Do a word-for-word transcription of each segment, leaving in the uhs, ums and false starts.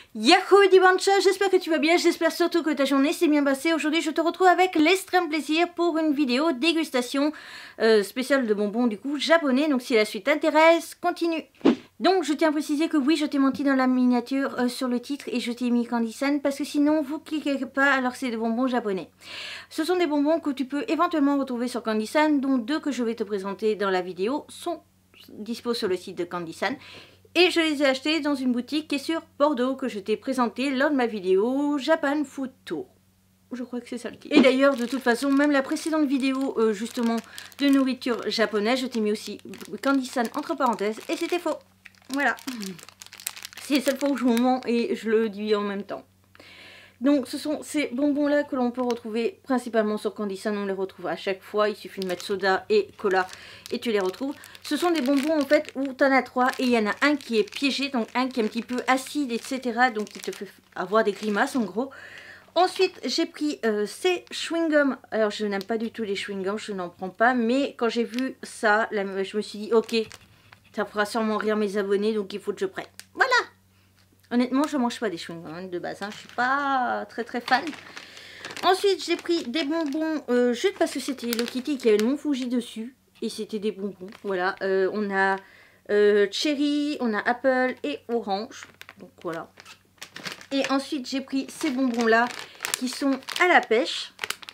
Yahoo Dibancha, j'espère que tu vas bien, j'espère surtout que ta journée s'est bien passée. Aujourd'hui je te retrouve avec l'extrême plaisir pour une vidéo dégustation euh, spéciale de bonbons du coup japonais. Donc si la suite t'intéresse, continue. Donc je tiens à préciser que oui, je t'ai menti dans la miniature euh, sur le titre et je t'ai mis Candy-san parce que sinon vous cliquez pas alors que c'est des bonbons japonais. Ce sont des bonbons que tu peux éventuellement retrouver sur Candy-san, dont deux que je vais te présenter dans la vidéo sont dispo sur le site de Candy-san. Et je les ai achetés dans une boutique qui est sur Bordeaux que je t'ai présenté lors de ma vidéo Japan Food Tour. Je crois que c'est ça le titre. Et d'ailleurs, de toute façon, même la précédente vidéo euh, justement de nourriture japonaise, je t'ai mis aussi Candy-san entre parenthèses et c'était faux. Voilà. C'est la seule fois où je m'en mens et je le dis en même temps. Donc ce sont ces bonbons là que l'on peut retrouver principalement sur Candy-san, on les retrouve à chaque fois, il suffit de mettre soda et cola et tu les retrouves. Ce sont des bonbons en fait où tu en as trois et il y en a un qui est piégé, donc un qui est un petit peu acide et cetera. Donc qui te fait avoir des grimaces en gros. Ensuite j'ai pris euh, ces chewing-gums, alors je n'aime pas du tout les chewing-gums, je n'en prends pas, mais quand j'ai vu ça, là, je me suis dit ok, ça fera sûrement rire mes abonnés donc il faut que je prenne. Voilà. Honnêtement, je mange pas des chewing-gums de base, hein. Je suis pas très très fan. Ensuite, j'ai pris des bonbons euh, juste parce que c'était Hello Kitty qui avait le Mont Fuji dessus. Et c'était des bonbons, voilà. Euh, on a euh, cherry, on a apple et orange. Donc voilà. Et ensuite, j'ai pris ces bonbons-là qui sont à la pêche.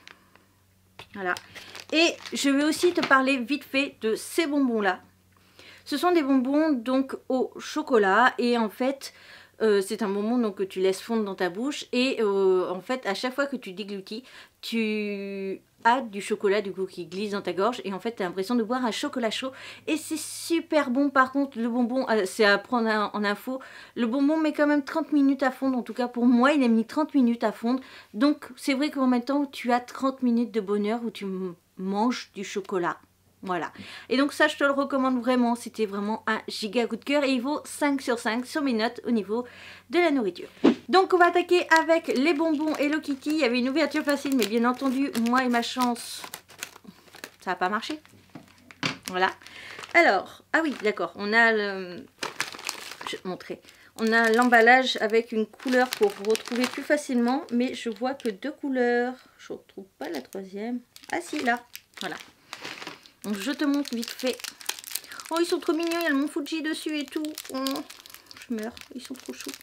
Voilà. Et je vais aussi te parler vite fait de ces bonbons-là. Ce sont des bonbons donc au chocolat et en fait... Euh, c'est un bonbon donc, que tu laisses fondre dans ta bouche et euh, en fait à chaque fois que tu déglutis tu as du chocolat du coup qui glisse dans ta gorge et en fait tu as l'impression de boire un chocolat chaud et c'est super bon. Par contre le bonbon, euh, c'est à prendre en info, le bonbon met quand même trente minutes à fondre, en tout cas pour moi il a mis trente minutes à fondre, donc c'est vrai qu'en même temps tu as trente minutes de bonheur où tu manges du chocolat. Voilà, et donc ça je te le recommande vraiment, c'était vraiment un giga coup de cœur et il vaut cinq sur cinq sur mes notes au niveau de la nourriture. Donc on va attaquer avec les bonbons Hello Kitty. Il y avait une ouverture facile mais bien entendu moi et ma chance ça n'a pas marché. Voilà, alors, ah oui d'accord, on a le... je vais te montrer. On a l'emballage avec une couleur pour retrouver plus facilement, mais je vois que deux couleurs, je ne retrouve pas la troisième. Ah si, là, voilà. Donc je te montre vite fait. Oh ils sont trop mignons, il y a le Mont Fuji dessus et tout. Oh, je meurs, ils sont trop choux.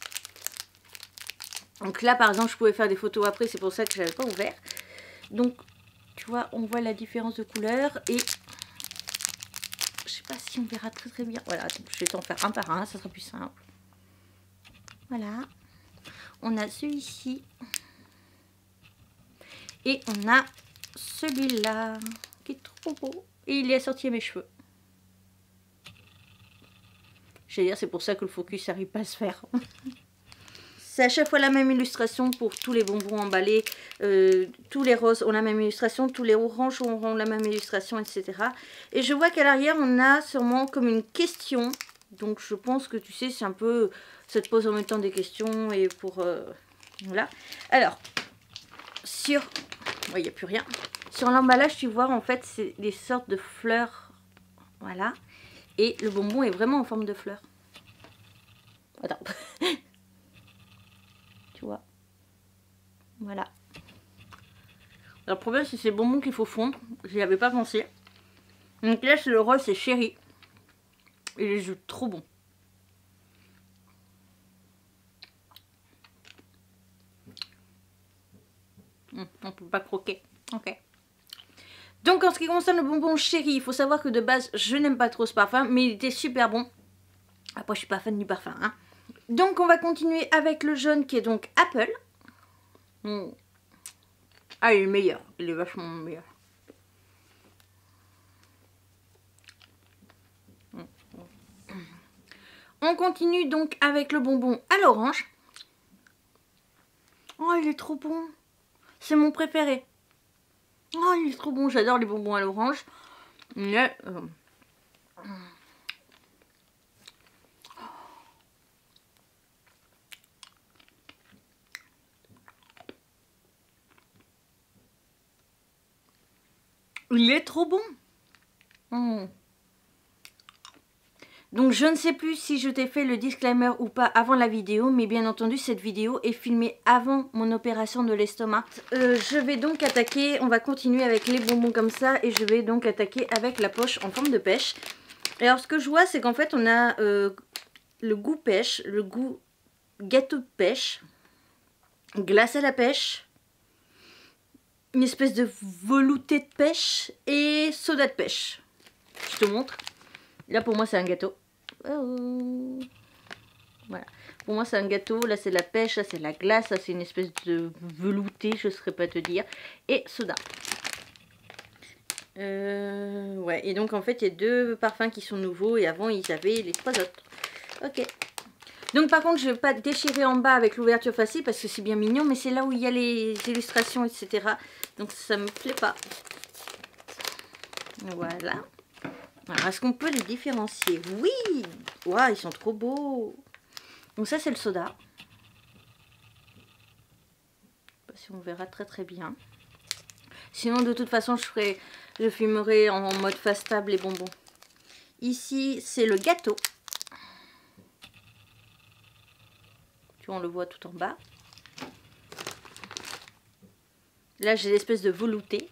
Donc là par exemple je pouvais faire des photos après, c'est pour ça que je n'avais pas ouvert. Donc tu vois on voit la différence de couleur et je sais pas si on verra très très bien. Voilà, je vais t'en faire un par un, ça sera plus simple. Voilà. On a celui-ci. Et on a celui-là. Qui est trop beau et il est assorti à mes cheveux. Je veux dire c'est pour ça que le focus n'arrive pas à se faire. C'est à chaque fois la même illustration pour tous les bonbons emballés, euh, tous les roses ont la même illustration, tous les oranges auront la même illustration, et cetera. Et je vois qu'à l'arrière on a sûrement comme une question, donc je pense que tu sais c'est un peu, ça te pose en même temps des questions et pour euh, voilà. Alors sur, il ouais, n'y a plus rien. Sur l'emballage, tu vois, en fait, c'est des sortes de fleurs. Voilà. Et le bonbon est vraiment en forme de fleur. Attends. Tu vois. Voilà. Alors, le problème, c'est ces bonbons qu'il faut fondre. Je n'y avais pas pensé. Donc là, c'est le rose, c'est chéri. Et les jus trop bons. Hum, on peut pas croquer. Ok. Donc en ce qui concerne le bonbon chéri, il faut savoir que de base je n'aime pas trop ce parfum, mais il était super bon. Après je suis pas fan du parfum, hein. Donc on va continuer avec le jaune qui est donc Apple. Mmh. Ah il est meilleur, il est vachement meilleur. Mmh. On continue donc avec le bonbon à l'orange. Oh il est trop bon, c'est mon préféré. Oh il est trop bon, j'adore les bonbons à l'orange. Mais euh... il est trop bon. Mmh. Donc je ne sais plus si je t'ai fait le disclaimer ou pas avant la vidéo, mais bien entendu cette vidéo est filmée avant mon opération de l'estomac. Euh, je vais donc attaquer, on va continuer avec les bonbons comme ça, et je vais donc attaquer avec la poche en forme de pêche. Et alors ce que je vois, c'est qu'en fait on a euh, le goût pêche, le goût gâteau de pêche, glace à la pêche, une espèce de velouté de pêche et soda de pêche. Je te montre. Là pour moi c'est un gâteau. Oh. Voilà. Pour moi c'est un gâteau. Là c'est la pêche, là c'est la glace, là c'est une espèce de velouté, je ne saurais pas te dire. Et soda. Euh, ouais, et donc en fait il y a deux parfums qui sont nouveaux et avant ils avaient les trois autres. Ok. Donc par contre je ne vais pas déchirer en bas avec l'ouverture facile parce que c'est bien mignon, mais c'est là où il y a les illustrations, et cetera. Donc ça me plaît pas. Voilà. Alors est-ce qu'on peut les différencier? Oui. Waouh, ils sont trop beaux. Donc ça c'est le soda. Je sais pas si on verra très très bien. Sinon de toute façon je ferai, je filmerai en mode face table les bonbons. Ici c'est le gâteau. Tu vois, on le voit tout en bas. Là j'ai l'espèce de velouté.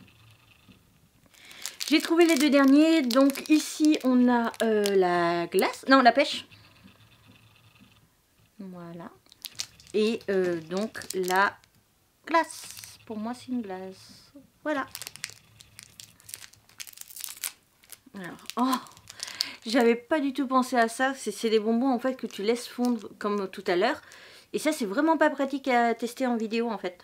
J'ai trouvé les deux derniers. Donc ici on a euh, la glace, non la pêche. Voilà. Et euh, donc la glace. Pour moi c'est une glace. Voilà. Alors, oh, j'avais pas du tout pensé à ça. C'est des bonbons en fait que tu laisses fondre comme tout à l'heure. Et ça c'est vraiment pas pratique à tester en vidéo en fait.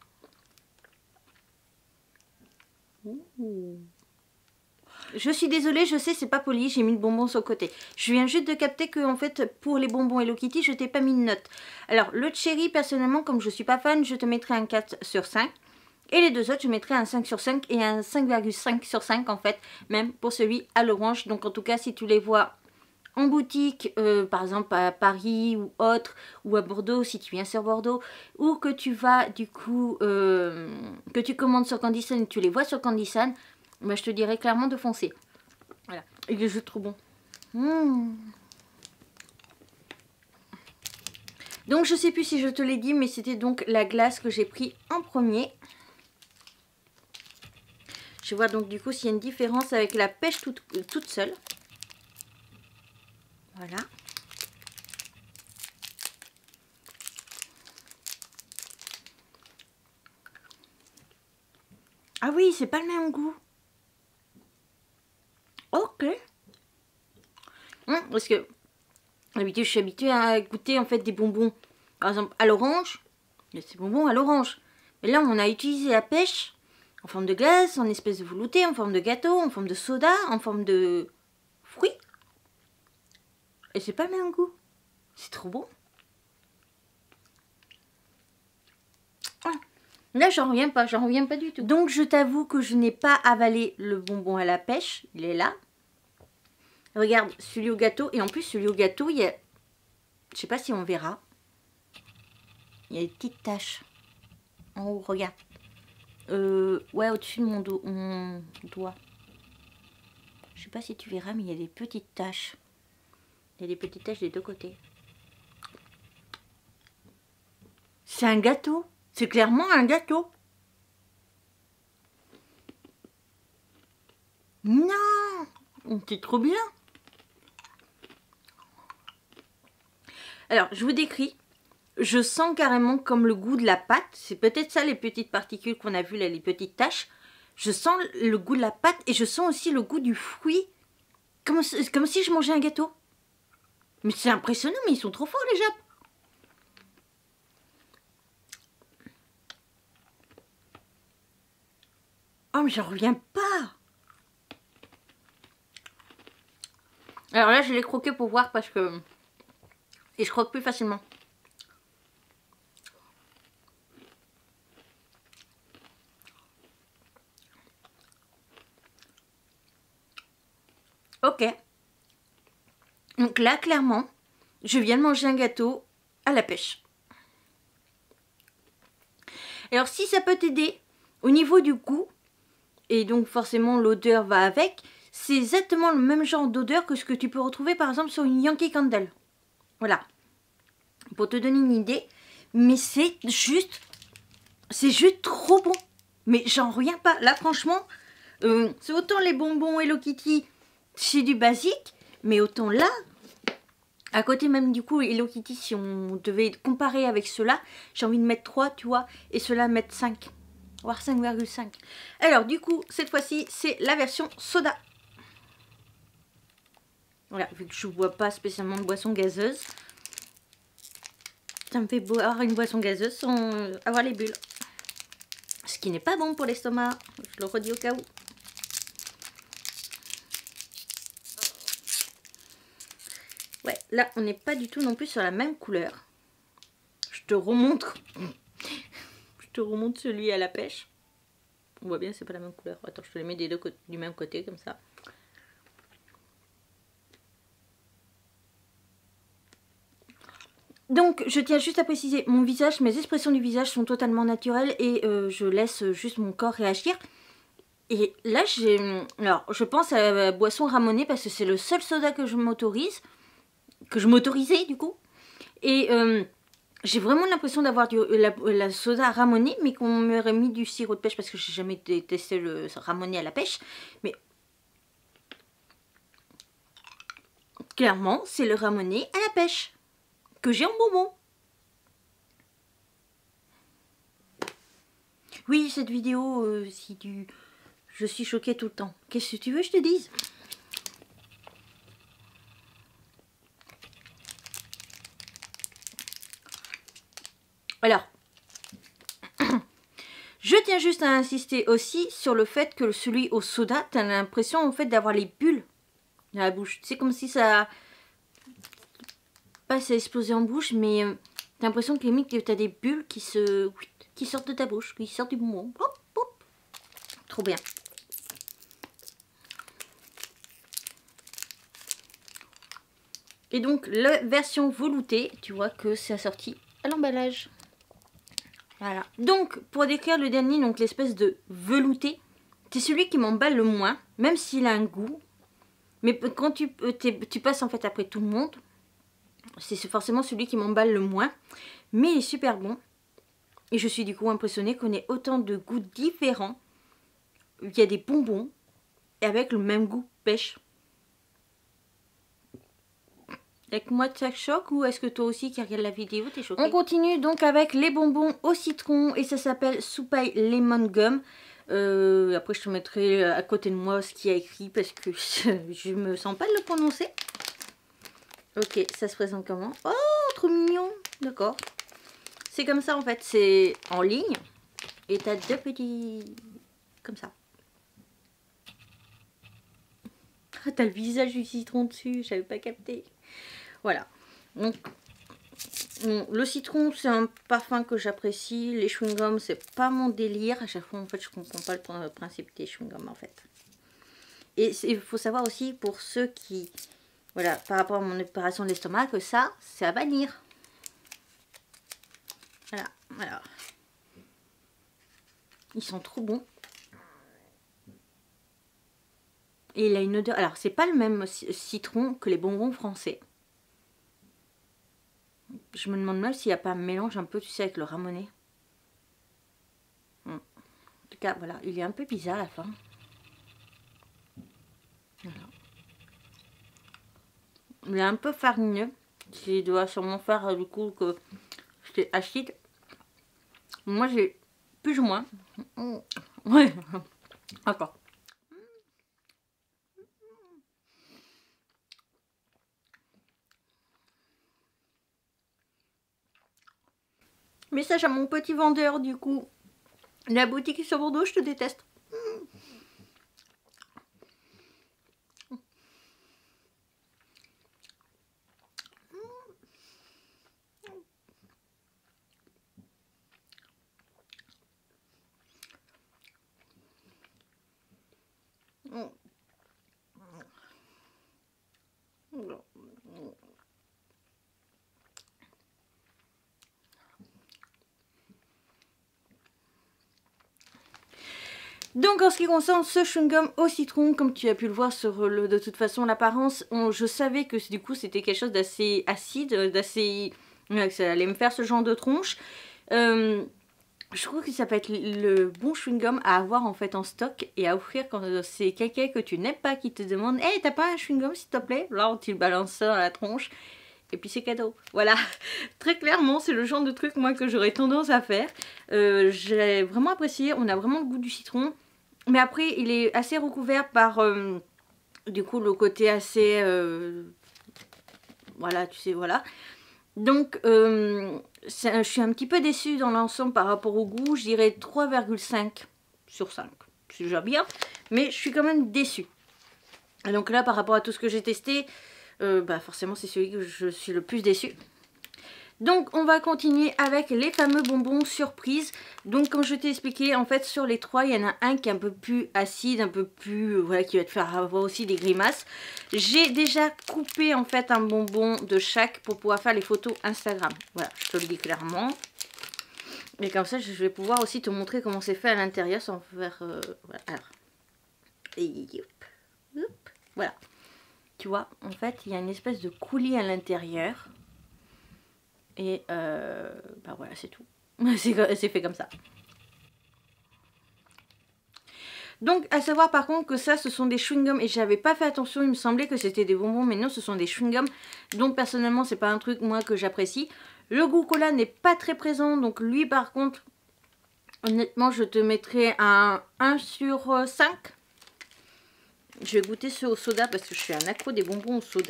Ouh. Je suis désolée, je sais, c'est pas poli, j'ai mis le bonbon sur le côté. Je viens juste de capter que en fait, pour les bonbons Hello Kitty, je t'ai pas mis de note. Alors, le cherry, personnellement, comme je suis pas fan, je te mettrai un quatre sur cinq. Et les deux autres, je mettrai un cinq sur cinq et un cinq virgule cinq sur cinq en fait, même pour celui à l'orange. Donc en tout cas, si tu les vois en boutique, euh, par exemple à Paris ou autre, ou à Bordeaux, si tu viens sur Bordeaux, ou que tu vas du coup, euh, que tu commandes sur Candy Sun et tu les vois sur Candy Sun, bah, je te dirais clairement de foncer. Voilà, et le jeu trop bon. Mmh. Donc je sais plus si je te l'ai dit, mais c'était donc la glace que j'ai pris en premier. Je vois donc du coup s'il y a une différence avec la pêche toute, toute seule. Voilà. Ah oui, c'est pas le même goût. Ok. Hum, parce que d'habitude je suis habituée à goûter en fait des bonbons. Par exemple à l'orange. Ces bonbons à l'orange. Mais là on a utilisé la pêche en forme de glace, en espèce de velouté, en forme de gâteau, en forme de soda, en forme de fruits. Et c'est pas le même goût. C'est trop bon. Ah, là j'en reviens pas, j'en reviens pas du tout. Donc je t'avoue que je n'ai pas avalé le bonbon à la pêche. Il est là. Regarde, celui au gâteau. Et en plus celui au gâteau, il y a... Je sais pas si on verra. Il y a des petites taches. En haut, regarde. Euh, ouais, au-dessus de mon, do mon doigt. Je sais pas si tu verras, mais il y a des petites taches. Il y a des petites taches des deux côtés. C'est un gâteau. C'est clairement un gâteau. Non, c'est trop bien. Alors, je vous décris. Je sens carrément comme le goût de la pâte. C'est peut-être ça les petites particules qu'on a vues là, les petites taches. Je sens le goût de la pâte et je sens aussi le goût du fruit. Comme, comme si je mangeais un gâteau. Mais c'est impressionnant, mais ils sont trop forts les Japs. Oh mais j'en reviens pas. Alors là je l'ai croqué pour voir parce que... Et je croque plus facilement. Ok. Donc là, clairement, je viens de manger un gâteau à la pêche. Alors, si ça peut t'aider au niveau du goût, et donc forcément l'odeur va avec, c'est exactement le même genre d'odeur que ce que tu peux retrouver par exemple sur une Yankee Candle. Voilà. Pour te donner une idée. Mais c'est juste, c'est juste trop bon. Mais j'en reviens pas. Là, franchement, euh, c'est autant les bonbons Hello Kitty, c'est du basique. Mais autant là, à côté même du coup, Hello Kitty, si on devait comparer avec ceux-là, j'ai envie de mettre trois, tu vois. Et ceux-là mettre cinq. Voire cinq virgule cinq. Alors, du coup, cette fois-ci, c'est la version soda. Voilà, vu que je ne bois pas spécialement de boisson gazeuse. Ça me fait boire une boisson gazeuse sans avoir les bulles. Ce qui n'est pas bon pour l'estomac. Je le redis au cas où. Ouais, là, on n'est pas du tout non plus sur la même couleur. Je te remontre. Je te remonte celui à la pêche. On voit bien, c'est pas la même couleur. Attends, je te les mets des deux côtés, du même côté, comme ça. Donc, je tiens juste à préciser, mon visage, mes expressions du visage sont totalement naturelles et euh, je laisse juste mon corps réagir. Et là, j'ai... Alors, je pense à la boisson ramonée parce que c'est le seul soda que je m'autorise, que je m'autorisais du coup. Et euh, j'ai vraiment l'impression d'avoir la, la soda ramonée, mais qu'on m'aurait mis du sirop de pêche parce que j'ai jamais testé le ramonée à la pêche. Mais clairement, c'est le ramonée à la pêche que j'ai en bonbon. Oui, cette vidéo, euh, si tu... Je suis choquée tout le temps. Qu'est-ce que tu veux que je te dise? Alors, je tiens juste à insister aussi sur le fait que celui au soda, tu as l'impression en fait d'avoir les bulles dans la bouche. C'est comme si ça... Pas ça explosé en bouche, mais euh, t'as l'impression que limite tu as des bulles qui se... qui sortent de ta bouche, qui sortent du bonbon. Hop, hop. Trop bien. Et donc la version veloutée, tu vois que c'est assorti à l'emballage. Voilà. Donc pour décrire le dernier, donc l'espèce de velouté, c'est celui qui m'emballe le moins, même s'il a un goût. Mais quand tu, tu passes en fait après tout le monde, c'est forcément celui qui m'emballe le moins. Mais il est super bon. Et je suis du coup impressionnée qu'on ait autant de goûts différents. Il y a des bonbons et avec le même goût pêche. Avec moi ça choque ou est-ce que toi aussi qui regarde la vidéo t'es choqué? On continue donc avec les bonbons au citron et ça s'appelle Soupaï Lemon Gum. Euh, après je te mettrai à côté de moi ce qu'il y a écrit parce que je me sens pas de le prononcer. Ok, ça se présente comment? Oh, trop mignon. D'accord. C'est comme ça en fait, c'est en ligne et t'as deux petits... comme ça. Ah, t'as le visage du citron dessus, j'avais pas capté. Voilà. Donc, bon, le citron, c'est un parfum que j'apprécie. Les chewing-gums, c'est pas mon délire. À chaque fois, en fait, je comprends pas le principe des chewing-gums, en fait. Et il faut savoir aussi, pour ceux qui... Voilà, par rapport à mon opération de l'estomac, que ça, c'est à bannir. Voilà, voilà. Ils sont trop bons. Et il a une odeur... Alors, c'est pas le même citron que les bonbons français. Je me demande même s'il n'y a pas un mélange un peu, tu sais, avec le ramonais. En tout cas, voilà, il est un peu bizarre à la fin. Voilà. Il est un peu farineux. Il doit sûrement faire euh, du coup que c'est acide. Moi, j'ai plus ou moins. Ouais, d'accord. Message à mon petit vendeur du coup. La boutique sur Bordeaux, je te déteste. Donc en ce qui concerne ce chewing-gum au citron, comme tu as pu le voir sur le, de toute façon l'apparence, je savais que du coup c'était quelque chose d'assez acide, d'assez... que ça allait me faire ce genre de tronche. Euh, je trouve que ça peut être le bon chewing-gum à avoir en fait en stock et à offrir quand c'est quelqu'un que tu n'aimes pas qui te demande « Hey, t'as pas un chewing-gum s'il te plaît ?» Là, tu le balances ça dans la tronche. Et puis c'est cadeau. Voilà. Très clairement, c'est le genre de truc moi que j'aurais tendance à faire. Euh, J'ai vraiment apprécié. On a vraiment le goût du citron. Mais après, il est assez recouvert par euh, du coup le côté assez... Euh, voilà, tu sais, voilà. Donc, euh, je suis un petit peu déçue dans l'ensemble par rapport au goût. Je dirais trois virgule cinq sur cinq. C'est déjà bien. Mais je suis quand même déçue. Et donc là, par rapport à tout ce que j'ai testé... Euh, bah forcément c'est celui que je suis le plus déçue. Donc on va continuer avec les fameux bonbons surprise. Donc comme je t'ai expliqué, en fait sur les trois il y en a un qui est un peu plus acide, un peu plus, euh, voilà, qui va te faire avoir aussi des grimaces. J'ai déjà coupé en fait un bonbon de chaque pour pouvoir faire les photos Instagram. Voilà, je te le dis clairement. Et comme ça je vais pouvoir aussi te montrer comment c'est fait à l'intérieur sans faire... Euh, voilà. Alors. Et hop, hop, voilà. Tu vois, en fait, il y a une espèce de coulis à l'intérieur. Et euh, bah voilà, c'est tout. C'est fait comme ça. Donc, à savoir par contre que ça, ce sont des chewing-gums. Et j'avais pas fait attention, il me semblait que c'était des bonbons. Mais non, ce sont des chewing-gums. Donc, personnellement, c'est pas un truc, moi, que j'apprécie. Le goût cola n'est pas très présent. Donc, lui, par contre, honnêtement, je te mettrai un un sur cinq. Je vais goûter ceux au soda parce que je suis un accro des bonbons au soda.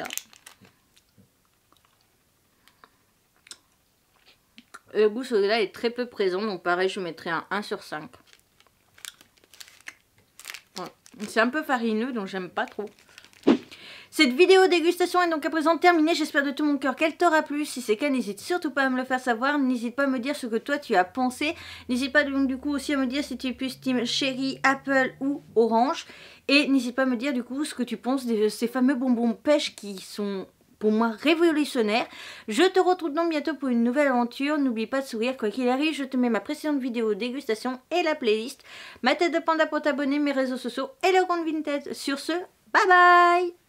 Le goût soda est très peu présent, donc pareil, je mettrai un un sur cinq. Voilà. C'est un peu farineux, donc j'aime pas trop. Cette vidéo dégustation est donc à présent terminée. J'espère de tout mon cœur qu'elle t'aura plu. Si c'est le cas, n'hésite surtout pas à me le faire savoir. N'hésite pas à me dire ce que toi tu as pensé. N'hésite pas donc du coup aussi à me dire si tu es plus team Cherry, Apple ou Orange. Et n'hésite pas à me dire du coup ce que tu penses de ces fameux bonbons pêche qui sont pour moi révolutionnaires. Je te retrouve donc bientôt pour une nouvelle aventure. N'oublie pas de sourire quoi qu'il arrive. Je te mets ma précédente vidéo dégustation et la playlist. Ma tête de panda pour t'abonner, mes réseaux sociaux et le compte Vinted. Sur ce, bye bye!